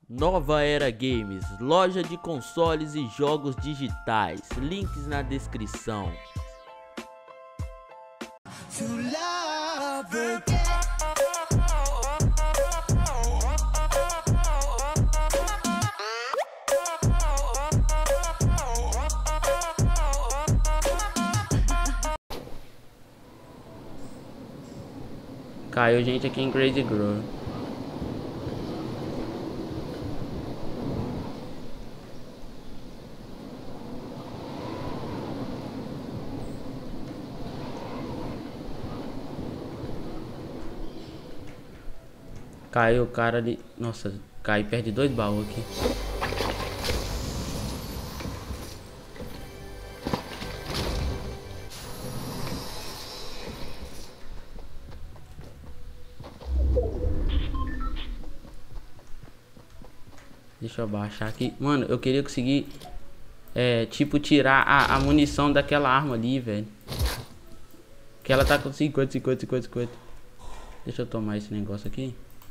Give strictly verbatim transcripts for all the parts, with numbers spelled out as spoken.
Nova Era Games, loja de consoles e jogos digitais, links na descrição. Caiu gente aqui em Crazy Grove. Caiu o cara ali. Nossa, cai perto de dois baús aqui. Deixa eu abaixar aqui. Mano, eu queria conseguir é, tipo, tirar a, a munição daquela arma ali, velho. Que ela tá com cinquenta, cinquenta, cinquenta, cinquenta. Deixa eu tomar esse negócio aqui.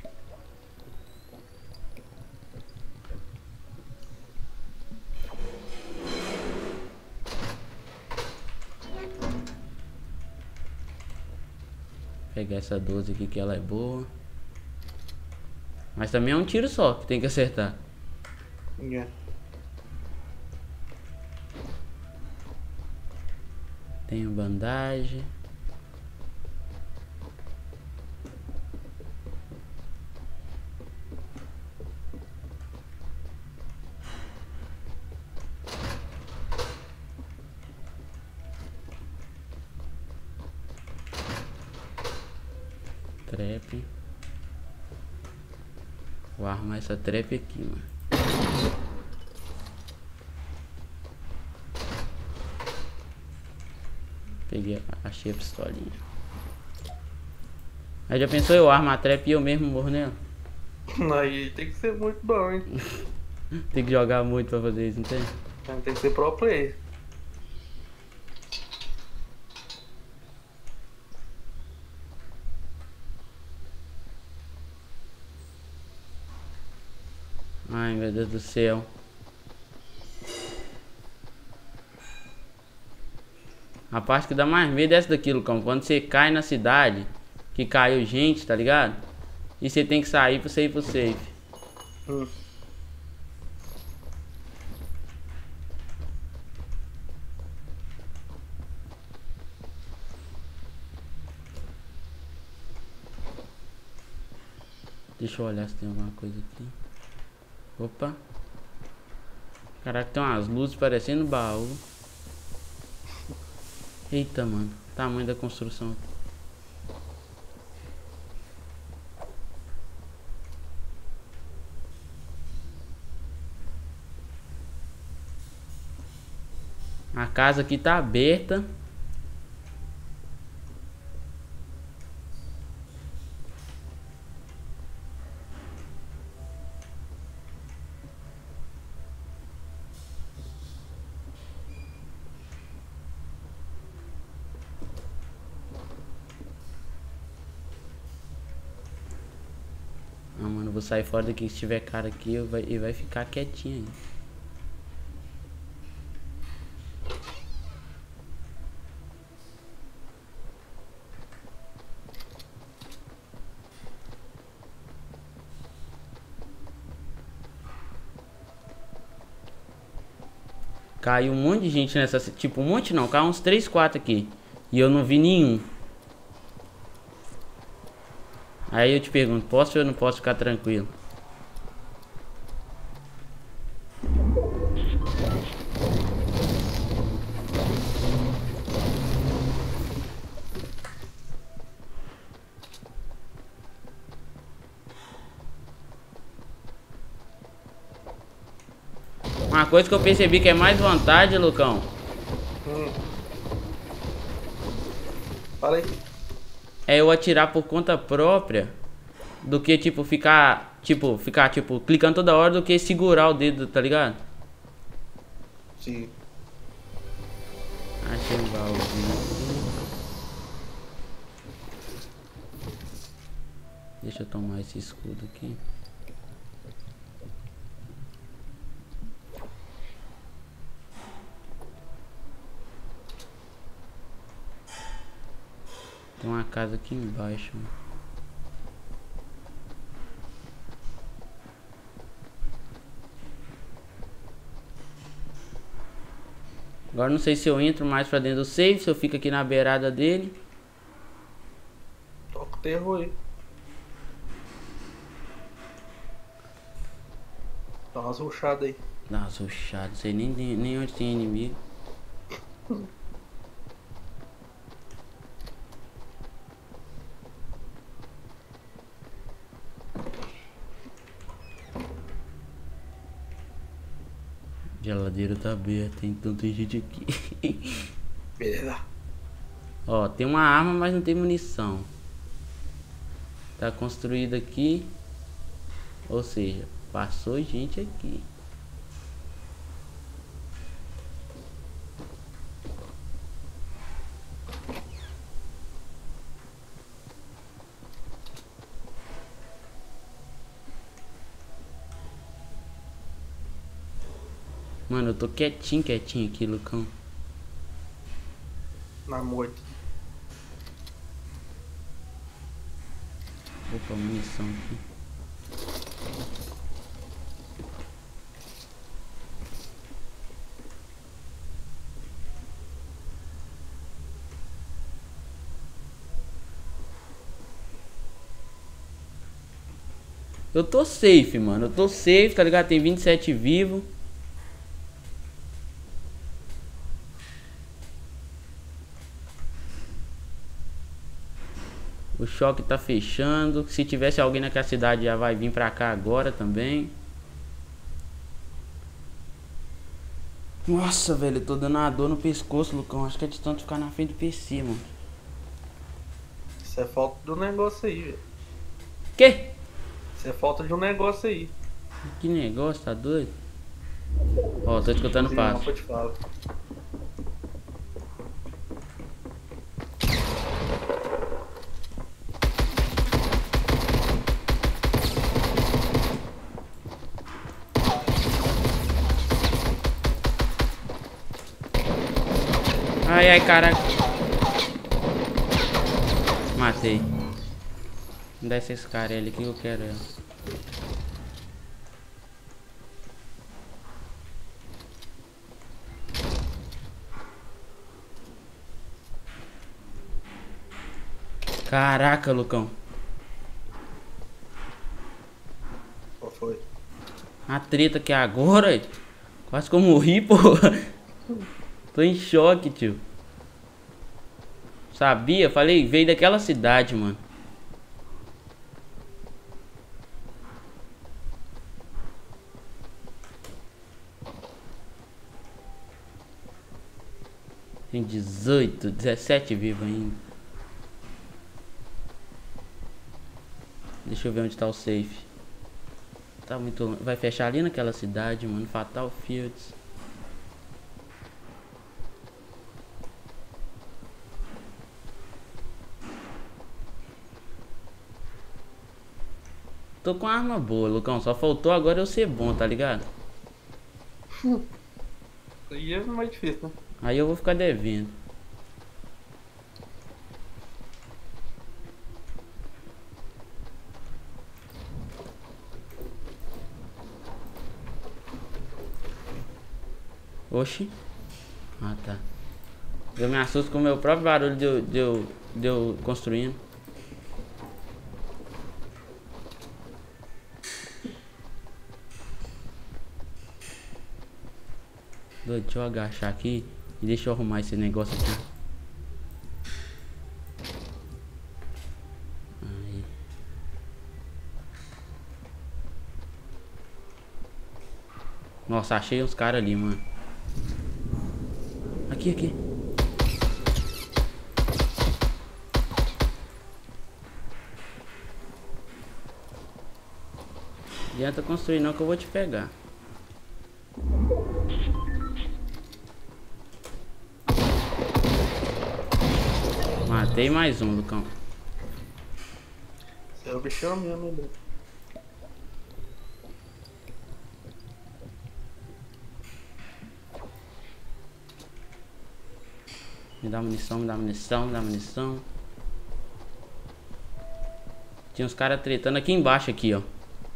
Pegar essa doze aqui que ela é boa. Mas também é um tiro só que tem que acertar. Yeah. Tenho bandagem. Trap. Vou armar essa trap aqui, mano. Peguei, achei a pistolinha. Aí já pensou eu armar a trap e eu mesmo morro nela? Aí tem que ser muito bom, hein? Tem que jogar muito pra fazer isso, não tem? Tem que ser pro player. Ai, meu Deus do céu. A parte que dá mais medo é essa daqui, Lucão. Quando você cai na cidade, que caiu gente, tá ligado? E você tem que sair pra você ir pro safe. Hum. Deixa eu olhar se tem alguma coisa aqui. Opa. Caraca, tem umas luzes parecendo baú. Eita, mano. Tamanho da construção aqui. A casa aqui tá aberta. Ah, mano, vou sair fora daqui. Se tiver cara aqui, eu vai, ele vai ficar quietinho aí. Caiu um monte de gente nessa... Tipo, um monte não. Caiu uns três, quatro aqui. E eu não vi nenhum. Aí eu te pergunto, posso ou eu não posso ficar tranquilo? Uma coisa que eu percebi que é mais vantagem, Lucão. Hum. Fala aí. É eu atirar por conta própria. Do que, tipo, ficar... Tipo, ficar, tipo, clicando toda hora do que segurar o dedo, tá ligado? Sim. Achei um baúzinho. Deixa eu tomar esse escudo aqui. Tem uma casa aqui embaixo, mano. Agora não sei se eu entro mais pra dentro do safe, se eu fico aqui na beirada dele. Toca o terror aí. Dá umas ruchadas aí. Dá umas ruchadas, não sei nem, nem onde tem inimigo. Geladeira tá aberta, então tem gente aqui. Beleza. Ó, tem uma arma, mas não tem munição. Tá construído aqui. Ou seja, passou gente aqui. Mano, eu tô quietinho, quietinho aqui, Lucão. Na moita. Opa, munição aqui. Eu tô safe, mano. Eu tô safe, tá ligado? Tem vinte e sete vivos. O choque tá fechando. Se tivesse alguém naquela cidade já vai vir pra cá agora também. Nossa, velho, eu tô dando uma dor no pescoço, Lucão. Acho que é de tanto ficar na frente do P C, mano. Isso é falta de um negócio aí, velho. Que? Isso é falta de um negócio aí. Que negócio, tá doido? Ó, tô escutando o passo. Não, te falo. Ai, ai, caraca. Matei. Me dá esses caras ali que eu quero ela. Caraca, Lucão. Qual foi? A treta que é agora. Quase que eu morri, porra. Tô em choque, tio. Sabia? Falei, veio daquela cidade, mano. Tem dezoito, dezessete vivos ainda. Deixa eu ver onde tá o safe. Tá muito longe. Vai fechar ali naquela cidade, mano. Fatal Fields. Tô com arma boa, Lucão. Só faltou agora eu ser bom, tá ligado? Isso aí é mais difícil, né? Aí eu vou ficar devendo. Oxi. Ah, tá. Eu me assusto com o meu próprio barulho de eu, de eu, de eu construindo. Doido, deixa eu agachar aqui e deixa eu arrumar esse negócio aqui. Aí. Nossa, achei uns caras ali, mano. Aqui, aqui. Não adianta construir não que eu vou te pegar. Matei mais um, Lucão. Você é o bichão mesmo, né? Me dá munição, me dá munição, me dá munição. Tinha uns caras tretando aqui embaixo, aqui, ó.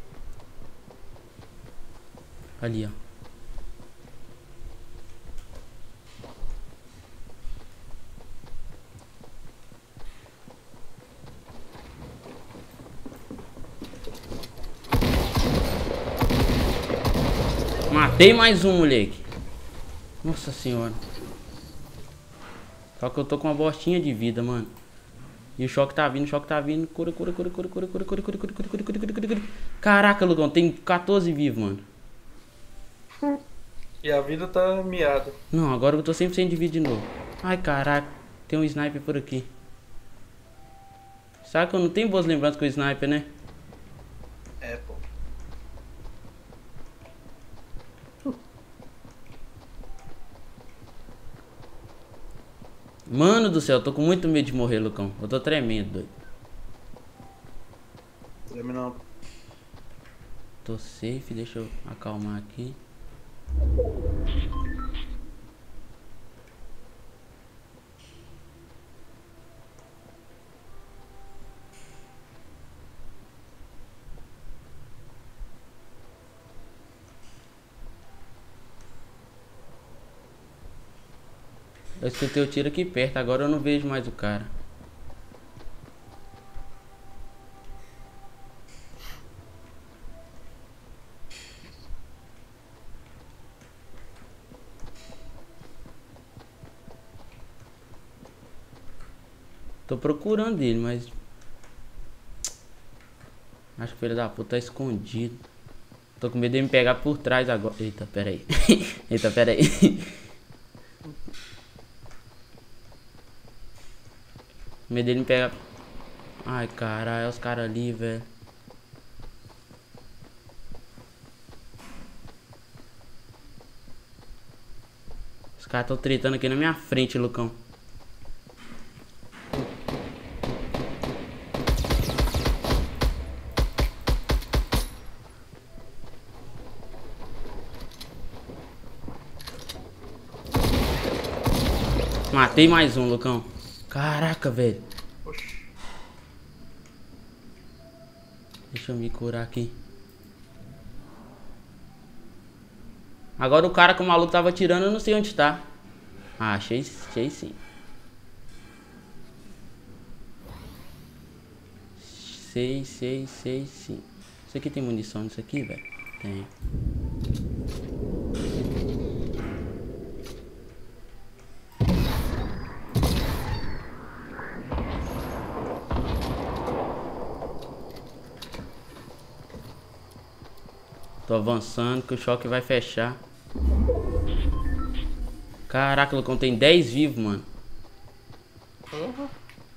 Ali, ó. Matei mais um, moleque. Nossa senhora. Só que eu tô com uma bostinha de vida, mano. E o choque tá vindo, o choque tá vindo. Cura, cura, cura, cura, cura, cura, cura, cura, cura, cura, cura, cura, cura, cura. Caraca, Lucão, tem quatorze vivos, mano. E a vida tá miada. Não, agora eu tô cem por cento de vida de novo. Ai, caraca. Tem um sniper por aqui. Sabe que eu não tenho boas lembranças com o sniper, né? É, pô. Mano do céu, eu tô com muito medo de morrer, Lucão. Eu tô tremendo, doido. Treme não. Tô safe, deixa eu acalmar aqui. Eu escutei o tiro aqui perto, agora eu não vejo mais o cara. Tô procurando ele, mas... acho que o filho da puta tá escondido. Tô com medo de me pegar por trás agora. Eita, pera aí. Eita, pera aí. Medo dele me pegar. Ai, caralho, é os caras ali, velho. Os caras tão tretando aqui na minha frente, Lucão. Matei mais um, Lucão. Caraca, velho. Oxi. Deixa eu me curar aqui. Agora o cara que o maluco tava tirando, eu não sei onde tá. Ah, achei, achei sim. Sei, sei, sei sim. Isso aqui tem munição nisso aqui, velho? Tem. Tô avançando que o choque vai fechar. Caraca, Lucão, tem dez vivos, mano. Uhum.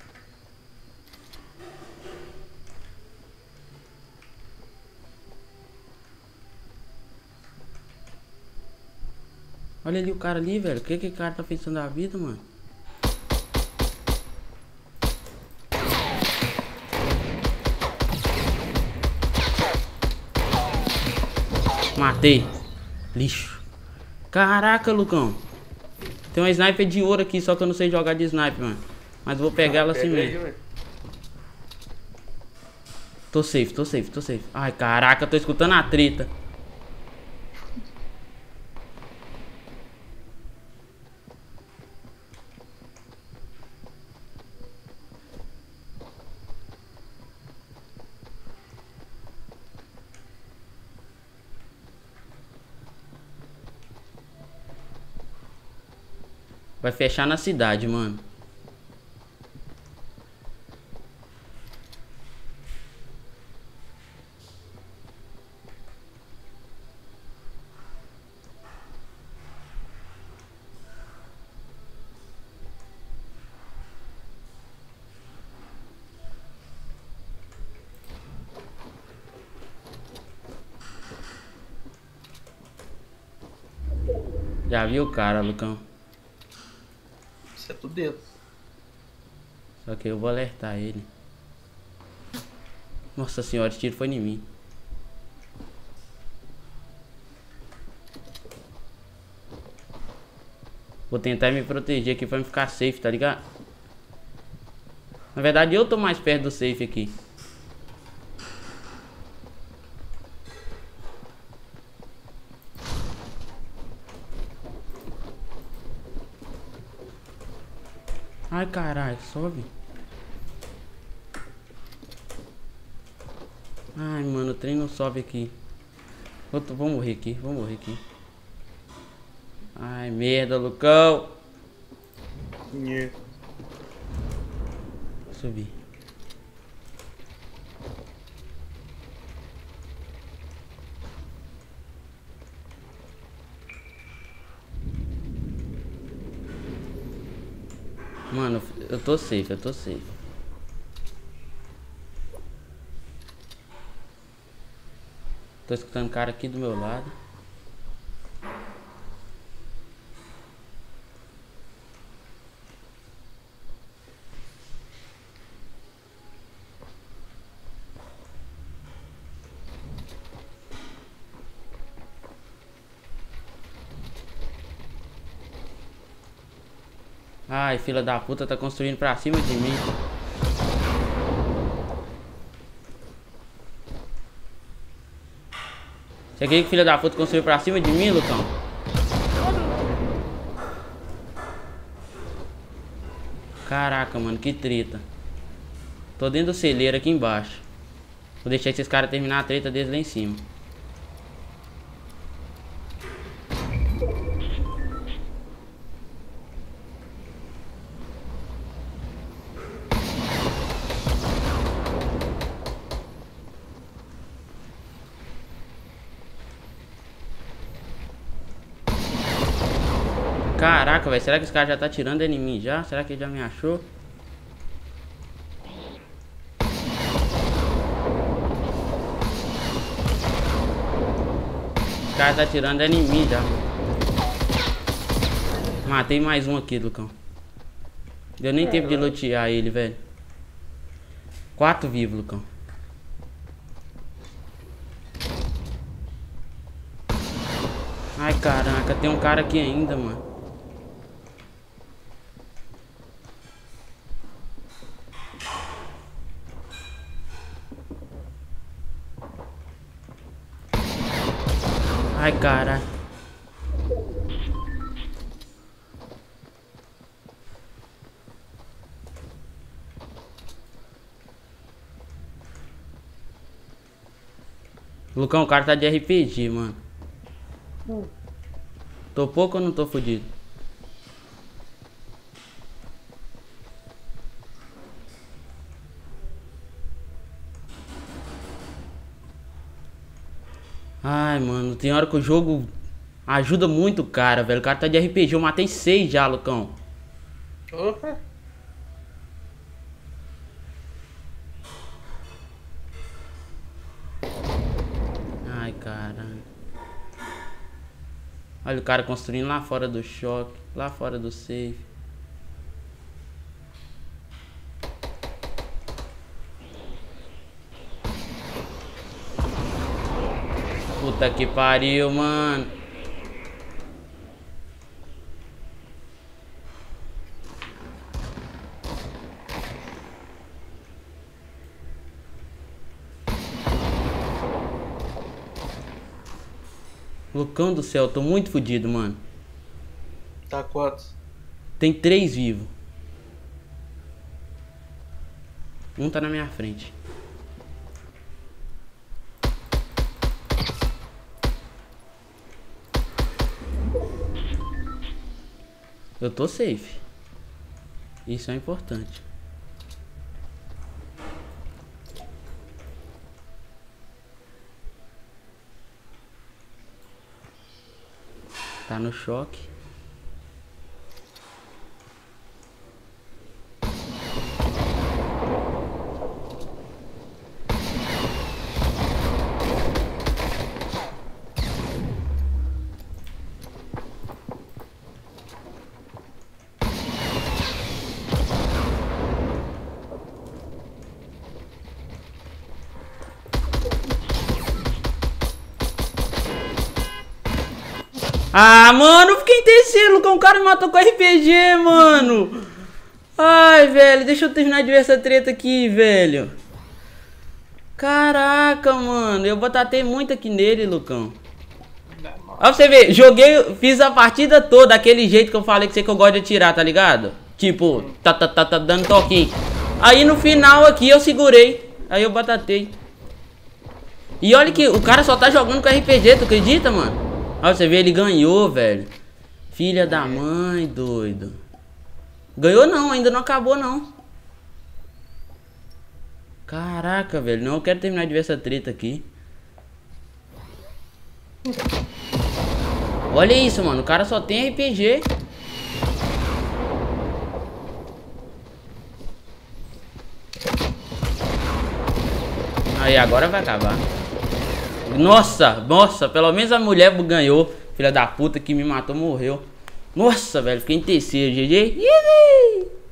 Olha ali o cara ali, velho. O que que o cara tá pensando da vida, mano? Matei. Lixo. Caraca, Lucão. Tem uma sniper de ouro aqui, só que eu não sei jogar de sniper, mano. Mas eu vou pegar ela assim mesmo. Tô safe, tô safe, tô safe. Ai, caraca, tô escutando a treta. Vai fechar na cidade, mano. Já viu o cara, Lucão? Isso é tudo dedo. Só que eu vou alertar ele. Nossa senhora, esse tiro foi em mim. Vou tentar me proteger aqui pra me ficar safe, tá ligado? Na verdade eu tô mais perto do safe aqui. Ai, caralho, sobe. Ai, mano, o trem não sobe aqui. Eu tô, vou morrer aqui, vou morrer aqui. Ai, merda, Lucão. Nhê. Subi. Mano, eu tô safe, eu tô safe. Tô escutando cara aqui do meu lado. Ai, filha da puta, tá construindo pra cima de mim. Você quer que filha da puta construiu pra cima de mim, Lucão? Caraca, mano, que treta. Tô dentro do celeiro aqui embaixo. Vou deixar esses caras terminar a treta deles lá em cima. Caraca, velho, será que esse cara já tá tirando em mim já? Será que ele já me achou? Esse cara tá tirando em mim já. Matei mais um aqui, Lucão. Deu nem tempo de lutear ele, velho. Quatro vivos, Lucão. Ai, caraca, tem um cara aqui ainda, mano. Ai, cara. Lucão, o cara tá de R P G, mano. Hum. Tô pouco ou não tô fudido? Ai, mano, tem hora que o jogo ajuda muito o cara, velho. O cara tá de R P G, eu matei seis já, Lucão. Opa. Ai, caralho. Olha o cara construindo lá fora do choque, lá fora do safe. Puta que pariu, mano. Lucão do céu, tô muito fodido, mano. Tá quantos? Tem três vivos. Um tá na minha frente. Eu tô safe. Isso é importante. Tá no choque. Ah, mano, fiquei em terceiro, Lucão. O cara me matou com R P G, mano. Ai, velho, deixa eu terminar de ver essa treta aqui, velho. Caraca, mano, eu batatei muito aqui nele, Lucão. Ó, pra você ver, joguei, fiz a partida toda daquele jeito que eu falei que você que eu gosto de atirar, tá ligado? Tipo, tá, tá, tá, tá dando toquinho. Aí no final aqui eu segurei. Aí eu batatei. E olha que o cara só tá jogando com R P G, tu acredita, mano? Olha, você vê, ele ganhou, velho. Filha da mãe, doido. Ganhou não, ainda não acabou não. Caraca, velho. Não, eu quero terminar de ver essa treta aqui. Olha isso, mano. O cara só tem R P G. Aí, agora vai acabar. Nossa, nossa. Pelo menos a mulher ganhou. Filha da puta que me matou, morreu. Nossa, velho. Fiquei em terceiro, G G. Easy!